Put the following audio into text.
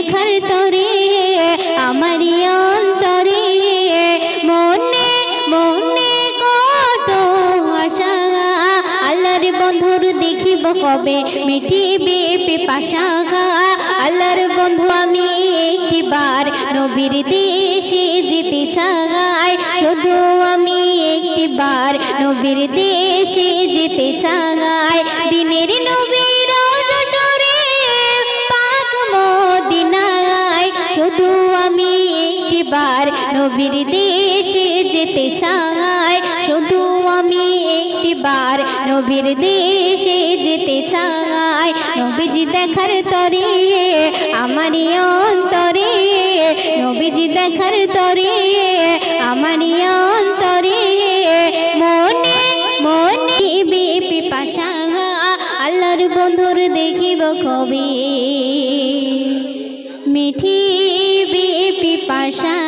দেখার তরে আমারি অন্তরে মনে মনে কত আশা আল্লাহর বন্ধুর দেখিব কবে মিটিবে পিপাসা আল্লাহর বন্ধু আমি একটিবার নবীর দেশে যেতে চাই শুধু আমি একটিবার নবীর দেশে যেতে চাই দিনের নবীর যশোরে পাক মদিনায় শুধু আমি একটিবার নবীর দেশে যেতে চাই শুধু আমি একটিবার নবীর দেশে যেতে চাই নবীজি দেখার তরে আমারি অন্তরে নবীজি দেখার তরে আমারি অন্তরে মনে মনে পিপাসা আল্লাহর বন্ধুর দেখিব কবে মিঠিবে পিপাসা।